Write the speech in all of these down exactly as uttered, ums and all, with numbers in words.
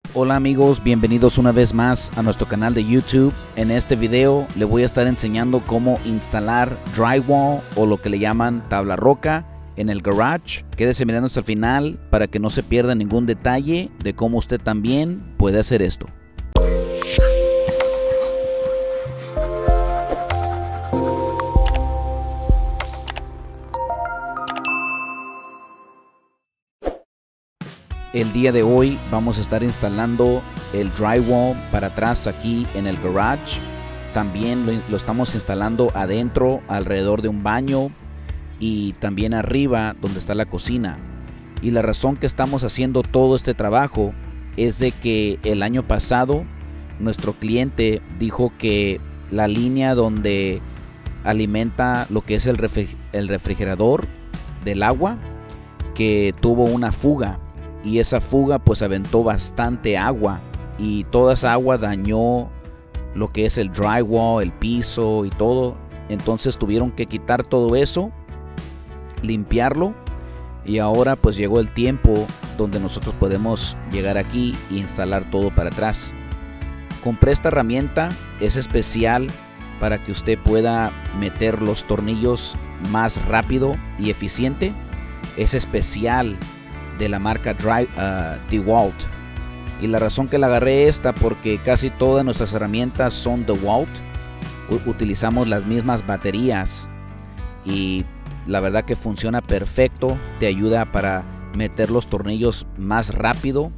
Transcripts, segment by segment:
Hola amigos, bienvenidos una vez más a nuestro canal de YouTube. En este video le voy a estar enseñando cómo instalar drywall o lo que le llaman tabla roca en el garage. Quédese mirando hasta el final para que no se pierda ningún detalle de cómo usted también puede hacer esto. El día de hoy vamos a estar instalando el drywall para atrás aquí en el garage. También lo, lo estamos instalando adentro, alrededor de un baño y también arriba donde está la cocina. Y la razón que estamos haciendo todo este trabajo es de que el año pasado nuestro cliente dijo que la línea donde alimenta lo que es el, refri- el refrigerador del agua, que tuvo una fuga. Y esa fuga pues aventó bastante agua y toda esa agua dañó lo que es el drywall, el piso y todo. Entonces tuvieron que quitar todo eso, limpiarlo, y ahora pues llegó el tiempo donde nosotros podemos llegar aquí e instalar todo para atrás. Compré esta herramienta, es especial para que usted pueda meter los tornillos más rápido y eficiente. Es especial de la marca Dry, uh, DeWalt, y la razón que la agarré esta porque casi todas nuestras herramientas son DeWalt. U utilizamos las mismas baterías y la verdad que funciona perfecto. Te ayuda para meter los tornillos más rápido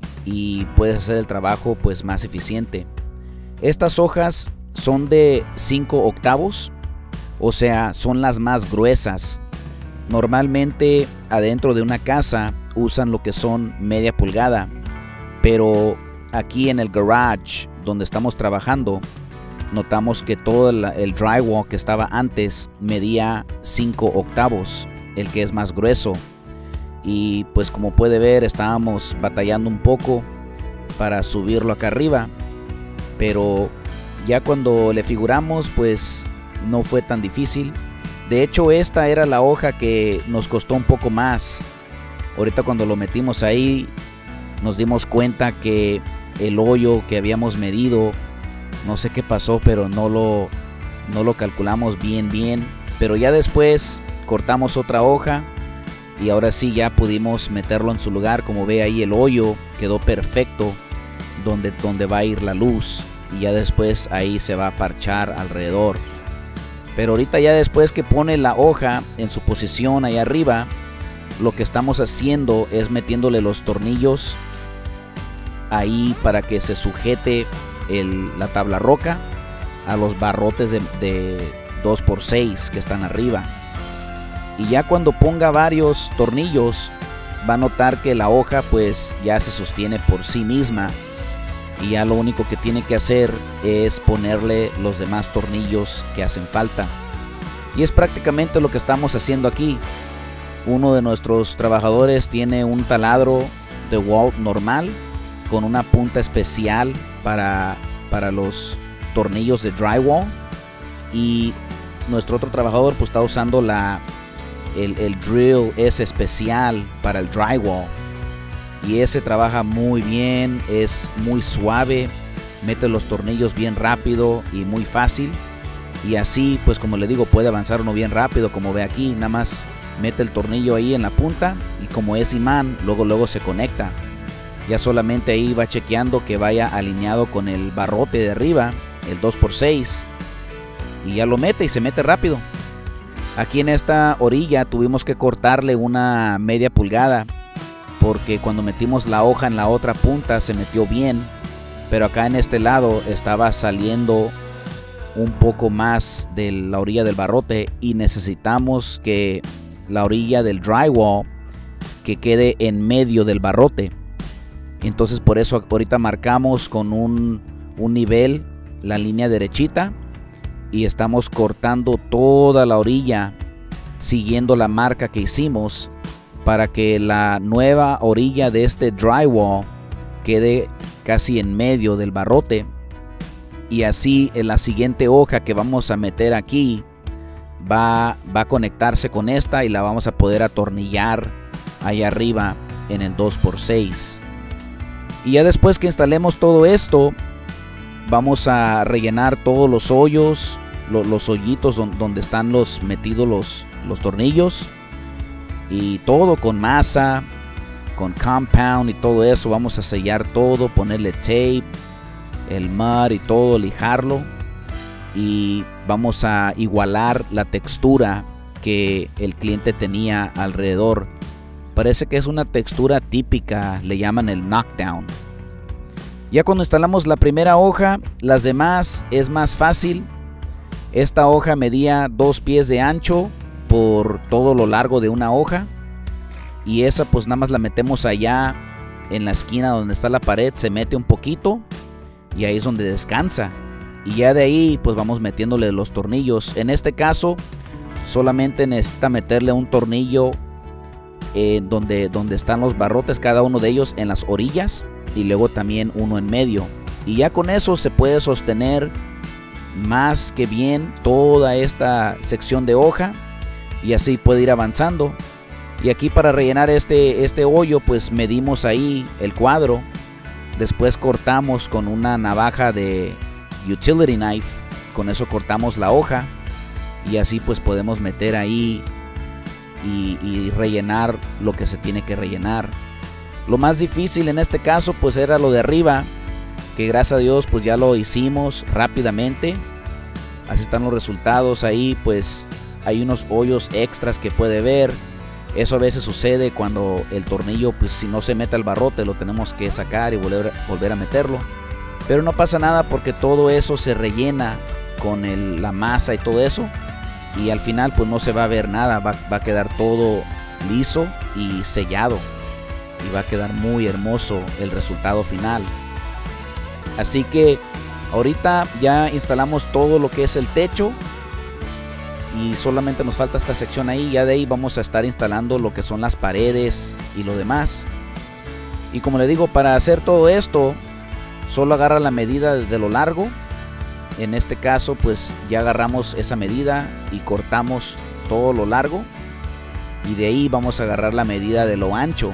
y puedes hacer el trabajo pues más eficiente. Estas hojas son de cinco octavos, o sea, son las más gruesas. Normalmente adentro de una casa usan lo que son media pulgada, pero aquí en el garage donde estamos trabajando notamos que todo el, el drywall que estaba antes medía cinco octavos, el que es más grueso, y pues como puede ver estábamos batallando un poco para subirlo acá arriba, pero ya cuando le figuramos pues no fue tan difícil. De hecho, esta era la hoja que nos costó un poco más. Ahorita cuando lo metimos ahí nos dimos cuenta que el hoyo que habíamos medido, no sé qué pasó, pero no lo, no lo calculamos bien bien. Pero ya después cortamos otra hoja y ahora sí ya pudimos meterlo en su lugar. Como ve ahí, el hoyo quedó perfecto donde, donde va a ir la luz, y ya después ahí se va a parchar alrededor. Pero ahorita ya después que pone la hoja en su posición ahí arriba, lo que estamos haciendo es metiéndole los tornillos ahí para que se sujete el, la tabla roca a los barrotes de, de dos por seis que están arriba. Y ya cuando ponga varios tornillos va a notar que la hoja pues ya se sostiene por sí misma, y ya lo único que tiene que hacer es ponerle los demás tornillos que hacen falta. Y es prácticamente lo que estamos haciendo aquí. Uno de nuestros trabajadores tiene un taladro DeWalt normal con una punta especial para, para los tornillos de drywall, y nuestro otro trabajador pues está usando la, el, el drill es especial para el drywall. Y ese trabaja muy bien, es muy suave, mete los tornillos bien rápido y muy fácil. Y así pues como le digo, puede avanzar uno bien rápido. Como ve aquí, nada más mete el tornillo ahí en la punta y como es imán, luego luego se conecta. Ya solamente ahí va chequeando que vaya alineado con el barrote de arriba, el dos por seis, y ya lo mete y se mete rápido. Aquí en esta orilla tuvimos que cortarle una media pulgada, porque cuando metimos la hoja en la otra punta se metió bien, pero acá en este lado estaba saliendo un poco más de la orilla del barrote, y necesitamos que la orilla del drywall que quede en medio del barrote. Entonces por eso ahorita marcamos con un, un nivel la línea derechita y estamos cortando toda la orilla siguiendo la marca que hicimos, para que la nueva orilla de este drywall quede casi en medio del barrote. Y así en la siguiente hoja que vamos a meter aquí va, va a conectarse con esta y la vamos a poder atornillar ahí arriba en el dos por seis. Y ya después que instalemos todo esto, vamos a rellenar todos los hoyos, lo, los hoyitos don, donde están los metidos los, los tornillos. Y todo con masa, con compound y todo eso. Vamos a sellar todo, ponerle tape, el mud y todo, lijarlo. Y vamos a igualar la textura que el cliente tenía alrededor. Parece que es una textura típica, le llaman el knockdown. Ya cuando instalamos la primera hoja, las demás es más fácil. Esta hoja medía dos pies de ancho por todo lo largo de una hoja. Y esa pues nada más la metemos allá en la esquina donde está la pared, se mete un poquito y ahí es donde descansa. Y ya de ahí pues vamos metiéndole los tornillos. En este caso solamente necesita meterle un tornillo eh, donde, donde están los barrotes, cada uno de ellos en las orillas, y luego también uno en medio. Y ya con eso se puede sostener más que bien toda esta sección de hoja y así puede ir avanzando. Y aquí para rellenar este, este hoyo pues medimos ahí el cuadro. Después cortamos con una navaja de utility knife, con eso cortamos la hoja y así pues podemos meter ahí y, y rellenar lo que se tiene que rellenar. Lo más difícil en este caso pues era lo de arriba, que gracias a Dios pues ya lo hicimos rápidamente. Así están los resultados. Ahí pues hay unos hoyos extras que puede ver. Eso a veces sucede cuando el tornillo, pues si no se mete al barrote, lo tenemos que sacar y volver, volver a meterlo. Pero no pasa nada porque todo eso se rellena con el, la masa y todo eso. Y al final pues no se va a ver nada, va, va a quedar todo liso y sellado. Y va a quedar muy hermoso el resultado final. Así que ahorita ya instalamos todo lo que es el techo. Y solamente nos falta esta sección ahí. Ya de ahí vamos a estar instalando lo que son las paredes y lo demás. Y como le digo, para hacer todo esto solo agarra la medida de lo largo. En este caso pues ya agarramos esa medida y cortamos todo lo largo. Y de ahí vamos a agarrar la medida de lo ancho.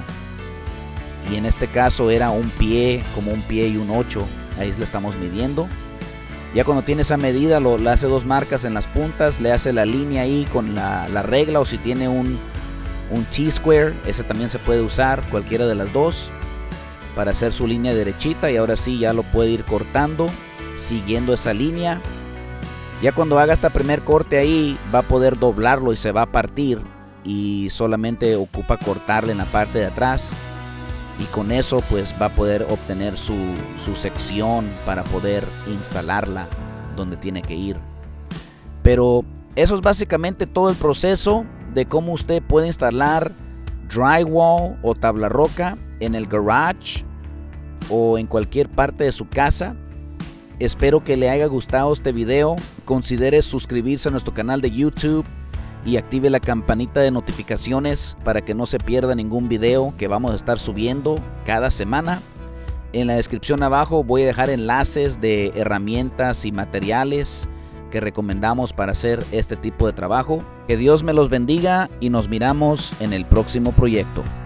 Y en este caso era un pie, como un pie y un ocho. Ahí le estamos midiendo. Ya cuando tiene esa medida, lo, le hace dos marcas en las puntas, le hace la línea ahí con la, la regla, o si tiene un, un T-square, ese también se puede usar, cualquiera de las dos, para hacer su línea derechita. Y ahora sí ya lo puede ir cortando, siguiendo esa línea. Ya cuando haga este primer corte ahí, va a poder doblarlo y se va a partir. Y solamente ocupa cortarle en la parte de atrás. Y con eso pues va a poder obtener su, su sección para poder instalarla donde tiene que ir. Pero eso es básicamente todo el proceso de cómo usted puede instalar drywall o tabla roca en el garage o en cualquier parte de su casa. Espero que le haya gustado este video. Considere suscribirse a nuestro canal de YouTube y active la campanita de notificaciones para que no se pierda ningún video que vamos a estar subiendo cada semana. En la descripción abajo voy a dejar enlaces de herramientas y materiales que recomendamos para hacer este tipo de trabajo. Que Dios me los bendiga y nos miramos en el próximo proyecto.